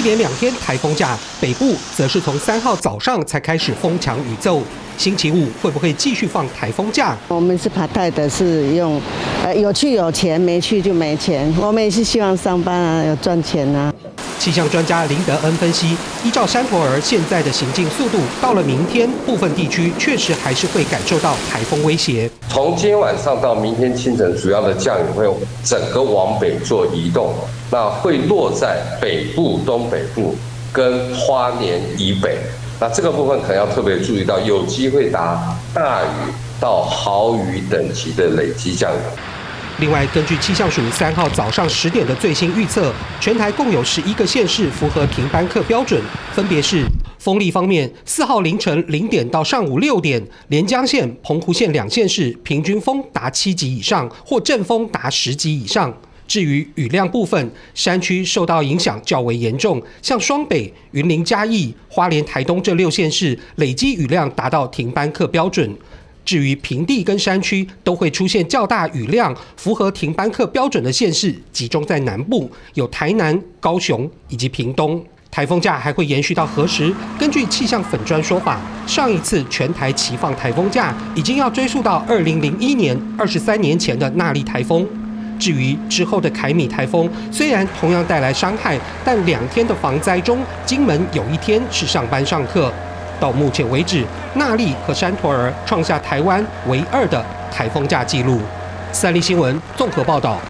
连2天台风假，北部则是从3号早上才开始风强雨骤。星期5会不会继续放台风假？ 我们是爬泰的，是用有去有钱，没去就没钱。我们也是希望上班啊，有赚钱啊。 气象专家林德恩分析，依照山陀儿现在的行进速度，到了明天，部分地区确实还是会感受到台风威胁。 从今天晚上到明天清晨，主要的降雨会整个往北做移动，那会落在北部、东北部跟花莲以北。那这个部分可能要特别注意到，有机会达大雨到豪雨等级的累积降雨。 另外，根据气象署3号早上10点的最新预测，全台共有11个县市符合停班课标准，分别是风力方面，4号凌晨0点到上午6点，连江县、澎湖县2县市平均风达7级以上，或阵风达10级以上。至于雨量部分，山区受到影响较为严重，像双北、云林、嘉义、花莲、台东这6县市，累积雨量达到停班课标准。至于平地跟山区都会出现较大雨量，符合停班课标准的县市，集中在南部，有台南、高雄以及屏东。台风假还会延续到何时？根据气象粉专说法，上一次全台齐放台风假，已经要追溯到2001年，23年前的纳莉台风。至于之后的凯米台风，虽然同样带来伤害，但2天的防灾中，金门有1天是上班上课。到目前为止，纳莉和山陀儿创下台湾唯2的台风假纪录。三立新闻综合报道。